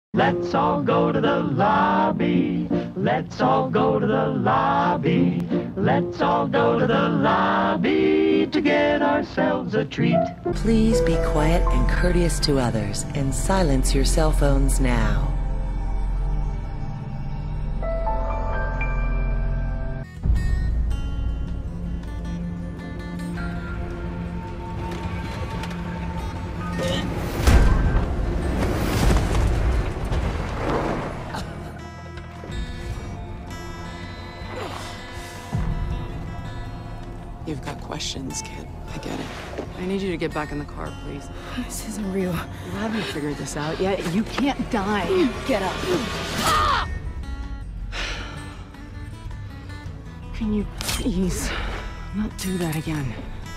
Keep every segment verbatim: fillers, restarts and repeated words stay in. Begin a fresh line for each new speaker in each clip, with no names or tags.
Let's all go to the lobby. Let's all go to the lobby. Let's all go to the lobby to get ourselves a treat.
Please be quiet and courteous to others and silence your cell phones now.
You've got questions, kid. I get it. I need you to get back in the car, please.
This isn't real.
Have you figured this out yet? You can't die. Get up. Can you please not do that again?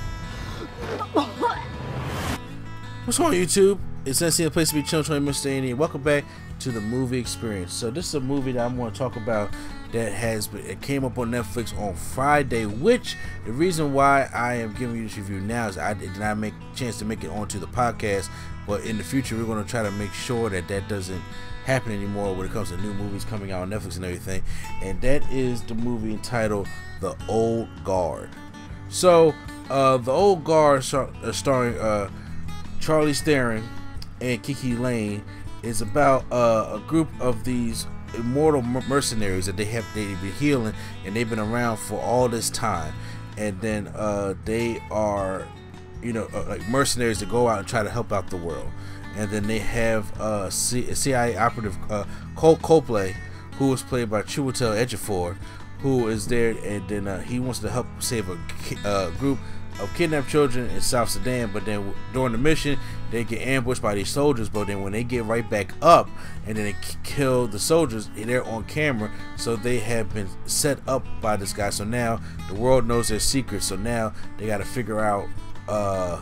What's on YouTube? It's N C a place to be chilling, twenty Mister A and welcome back to the movie experience. So this is a movie that I'm going to talk about that has been, it came up on Netflix on Friday, which the reason why I am giving you this review now is I did not make a chance to make it onto the podcast, but in the future we're going to try to make sure that that doesn't happen anymore when it comes to new movies coming out on Netflix and everything, and that is the movie entitled The Old Guard. So uh, The Old Guard, uh, starring uh, Charlie Theron and Kiki Lane, is about uh, a group of these immortal mercenaries that they have they've been healing, and they've been around for all this time, and then uh, they are, you know, uh, like mercenaries that go out and try to help out the world. And then they have uh, C I A operative uh, Cole Copley, who was played by Chiwetel Ejiofor, who is there, and then uh, he wants to help save a uh, group of kidnapped children in South Sudan. But then during the mission, they get ambushed by these soldiers. But then when they get right back up, and then they kill the soldiers, they're on camera. So they have been set up by this guy. So now the world knows their secrets. So now they got to figure out, uh,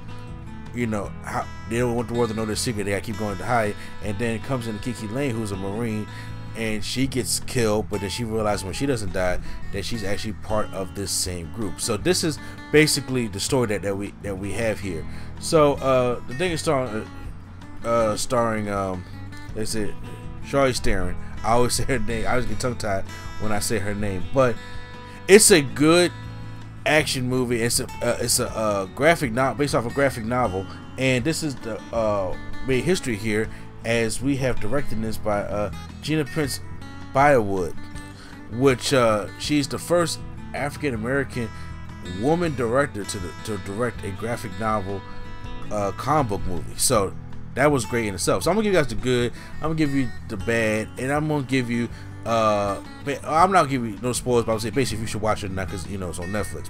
you know, how they don't want the world to know their secret. They got to keep going to hide. And then it comes in Kiki Lane, who's a Marine, and she gets killed, but then she realizes when she doesn't die that she's actually part of this same group. So this is basically the story that, that we that we have here. So uh, the thing is starring, uh, uh, starring um, they said Charlize Theron. I always say her name. I always get tongue tied when I say her name, but it's a good action movie. It's a uh, it's a uh, graphic novel based off a graphic novel, and this is the uh, made history here, as we have directed this by uh, Gina Prince-Bythewood, which uh, she's the first African American woman director to the, to direct a graphic novel uh, comic book movie. So that was great in itself. So I'm gonna give you guys the good, I'm gonna give you the bad, and I'm gonna give you uh, I'm not giving you no spoilers, but I would say basically you should watch it now because you know it's on Netflix.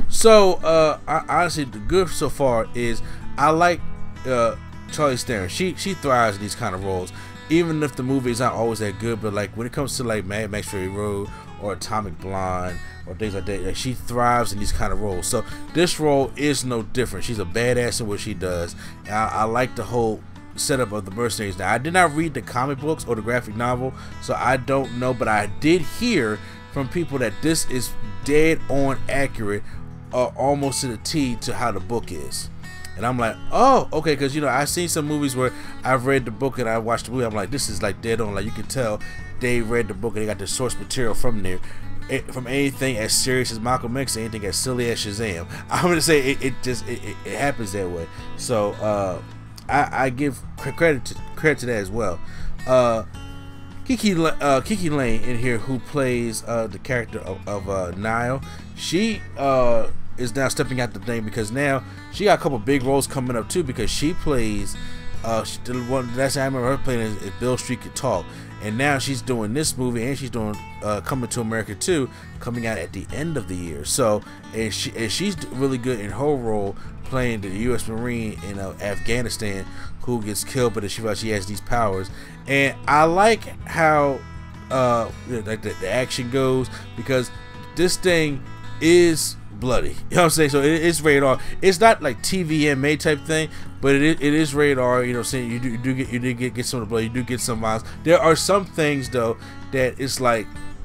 So uh, I, honestly, the good so far is I like uh, Charlize Theron. She she thrives in these kind of roles, even if the movie is not always that good. But like when it comes to like Mad Max Fury Road or Atomic Blonde or things like that, like, she thrives in these kind of roles. So this role is no different. She's a badass in what she does. And I, I like the whole setup of the mercenaries. Now I did not read the comic books or the graphic novel, so I don't know. But I did hear from people that this is dead on accurate, uh, almost to the T to how the book is. And I'm like, oh, okay, because you know I've seen some movies where I've read the book and I watched the movie. I'm like, this is like dead on. Like you can tell they read the book and they got the source material from there. It, from anything as serious as Malcolm X to anything as silly as Shazam. I'm gonna say it, it just it, it, it happens that way. So uh, I, I give credit to, credit to that as well. Uh, Kiki uh, Kiki Lane in here, who plays uh, the character of, of uh, Nile. She uh, is now stepping out the thing because now she got a couple big roles coming up too, because she plays uh she, the one that's I remember her playing is, is Bill Street Could Talk, and now she's doing this movie and she's doing uh Coming to America two, coming out at the end of the year. So and she and she's really good in her role playing the U S Marine in uh, Afghanistan who gets killed, but she realizes she has these powers. And I like how uh like the, the action goes, because this thing is bloody, you know what I'm saying? So it, it's rated R. It's not like T V M A type thing, but it is, it is rated R. You know what I'm saying? You do, you do get you do get, get some of the blood. You do get some violence. There are some things though that it's like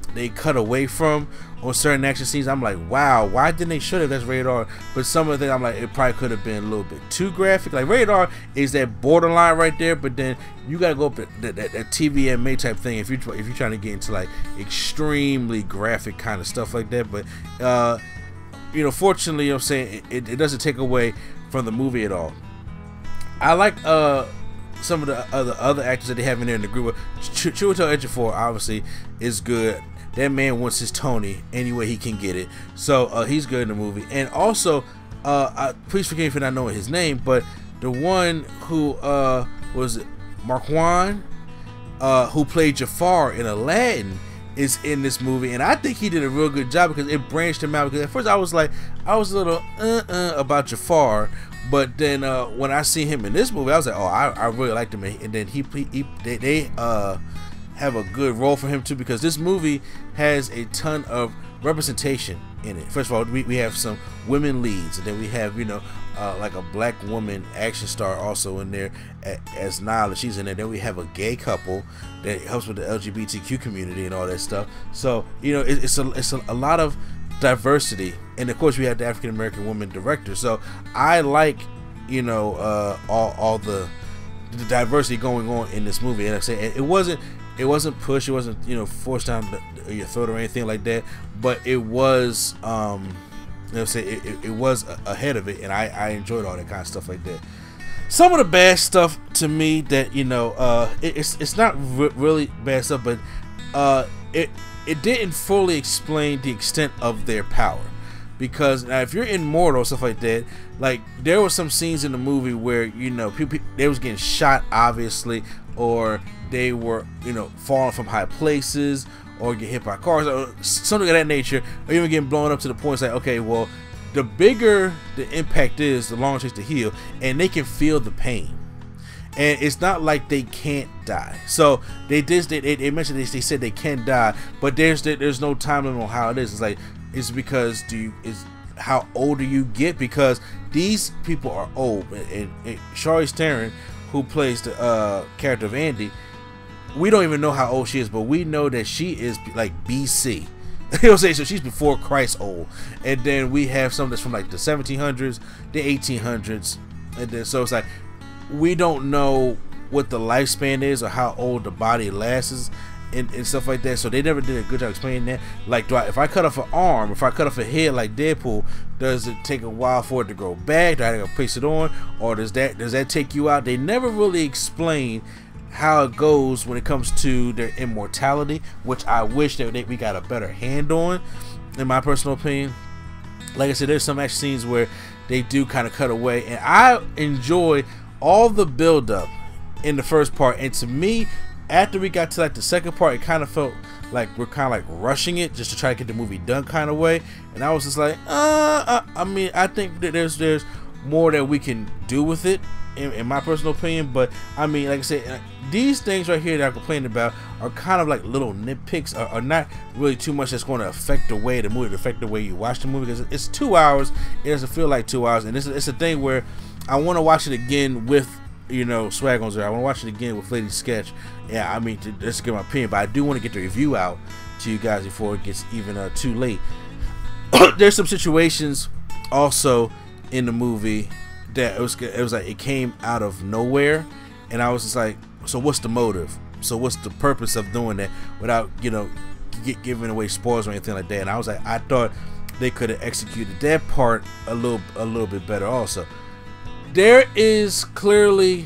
they cut away from on certain action scenes. I'm like, wow, why didn't they show that that's rated R? But some of the things I'm like, it probably could have been a little bit too graphic. Like rated R is that borderline right there, but then you gotta go up to that, that, that T V M A type thing if you if you're trying to get into like extremely graphic kind of stuff like that. But uh, you know, fortunately, you know what I'm saying, it, it doesn't take away from the movie at all. I like uh some of the other other actors that they have in there in the group. Ch Chiwetel Ejiofor obviously is good. That man wants his Tony any way he can get it, so uh, he's good in the movie. And also, uh, I, please forgive me for not knowing his name, but the one who uh, was it Marquand, uh, who played Jafar in Aladdin, is in this movie, and I think he did a real good job because it branched him out. Because at first I was like, I was a little uh uh about Jafar. But then uh, when I see him in this movie, I was like, oh, I, I really liked him. And then he, he they, they uh, have a good role for him too, because this movie has a ton of representation in it. First of all, we, we have some women leads, and then we have, you know, uh, like a black woman action star also in there as Nala. She's in there. Then we have a gay couple that helps with the L G B T Q community and all that stuff. So, you know, it, it's a it's a, a lot of diversity, and of course we have the African American woman director. So I like, you know, uh, all all the, the diversity going on in this movie. And I say it wasn't it wasn't pushed, it wasn't, you know, forced down the, your throat or anything like that. But it was, um, you know, say it, it, it was ahead of it, and I I enjoyed all that kind of stuff like that. Some of the bad stuff to me that, you know, uh, it, it's it's not re really bad stuff, but uh, it. It didn't fully explain the extent of their power, because now if you're immortal, stuff like that, like there were some scenes in the movie where, you know, people, they was getting shot obviously, or they were, you know, falling from high places, or get hit by cars or something of that nature, or even getting blown up to the point it's like, okay, well, the bigger the impact is, the longer it takes to heal, and they can feel the pain. And it's not like they can't die. So they did. They, they mentioned this. They said they can die, but there's there's no time limit on how it is. It's like, it's because do you is how older you get, because these people are old. And, and, and Charlize Theron, who plays the uh, character of Andy, we don't even know how old she is, but we know that she is like B C. You know what I'm saying? So she's before Christ old. And then we have some that's from like the seventeen hundreds, the eighteen hundreds, and then so it's like, we don't know what the lifespan is or how old the body lasts and, and stuff like that. So they never did a good job explaining that. Like, do I, if I cut off an arm, if I cut off a head like Deadpool, does it take a while for it to grow back? Do I have to place it on, or does that does that take you out? They never really explain how it goes when it comes to their immortality, which I wish that they, we got a better hand on, in my personal opinion. Like I said, there's some action scenes where they do kind of cut away, and I enjoy all the build up in the first part. And to me, after we got to like the second part, it kind of felt like we're kind of like rushing it just to try to get the movie done kind of way. And I was just like, uh, uh I mean, I think that there's there's more that we can do with it, in, in my personal opinion. But I mean, like I said, these things right here that I'm complaining about are kind of like little nitpicks, are, are not really too much that's going to affect the way the movie, affect the way you watch the movie, because it's two hours. It doesn't feel like two hours, and it's it's a thing where I want to watch it again with, you know, swag on there. I want to watch it again with Lady Sketch. Yeah, I mean, to, just to get my opinion, but I do want to get the review out to you guys before it gets even uh, too late. There's some situations also in the movie that it was it was like it came out of nowhere, and I was just like, so what's the motive? So what's the purpose of doing that without, you know, get, giving away spoilers or anything like that? And I was like, I thought they could have executed that part a little a little bit better also. There is clearly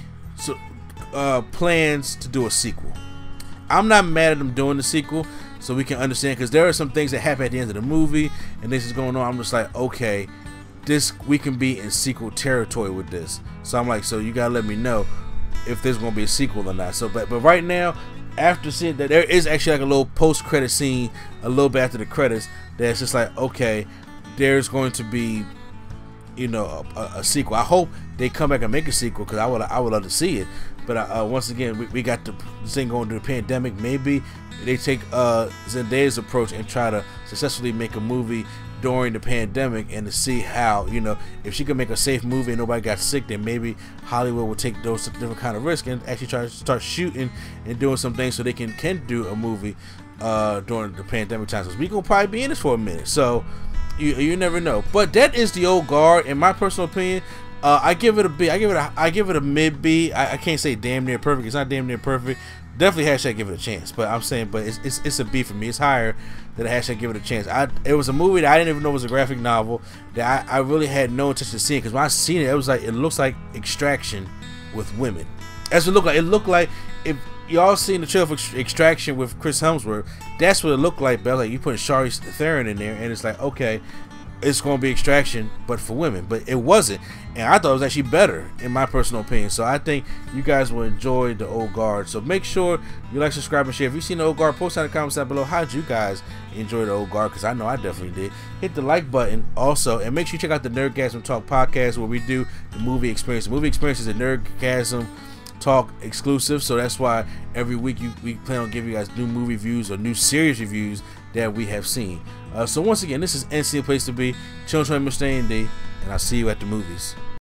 uh, plans to do a sequel. I'm not mad at them doing the sequel, so we can understand, because there are some things that happen at the end of the movie and this is going on. I'm just like, okay, this we can be in sequel territory with this. So I'm like, so you gotta let me know if there's gonna be a sequel or not. So, but but right now, after seeing that, there is actually like a little post-credit scene a little bit after the credits that's just like, okay, there's going to be, you know, a, a sequel. I hope they come back and make a sequel, because I would I would love to see it. But uh, once again, we, we got the thing going through the pandemic. Maybe they take uh, Zendaya's approach and try to successfully make a movie during the pandemic, and to see how, you know, if she could make a safe movie and nobody got sick, then maybe Hollywood will take those different kind of risk and actually try to start shooting and doing some things so they can can do a movie uh, during the pandemic times. So we gonna probably be in this for a minute, so you you never know. But that is The Old Guard, in my personal opinion. Uh, I give it a B. I give it a I give it a mid B. I, I can't say damn near perfect. It's not damn near perfect. Definitely hashtag give it a chance. But I'm saying, but it's it's, it's a B for me. It's higher than a hashtag give it a chance. I it was a movie that I didn't even know was a graphic novel that I, I really had no intention of seeing, because when I seen it, it was like, it looks like Extraction with women. That's what it looked like. It looked like, if y'all seen the trailer for Extraction with Chris Hemsworth, that's what it looked like. But like, you put Charlize Theron in there, and it's like, okay, it's going to be Extraction, but for women. But it wasn't, and I thought it was actually better, in my personal opinion. So I think you guys will enjoy The Old Guard. So make sure you like, subscribe, and share. If you've seen The Old Guard, post in the comments down below how did you guys enjoy The Old Guard, because I know I definitely did. Hit the like button also, and make sure you check out the Nerdgasm Talk podcast, where we do the movie experience. The movie experience is a Nerdgasm Talk exclusive, so that's why every week you, we plan on giving you guys new movie reviews or new series reviews that we have seen. Uh, so once again, this is N C A Place to Be. Children, Mister A and D, and I'll see you at the movies.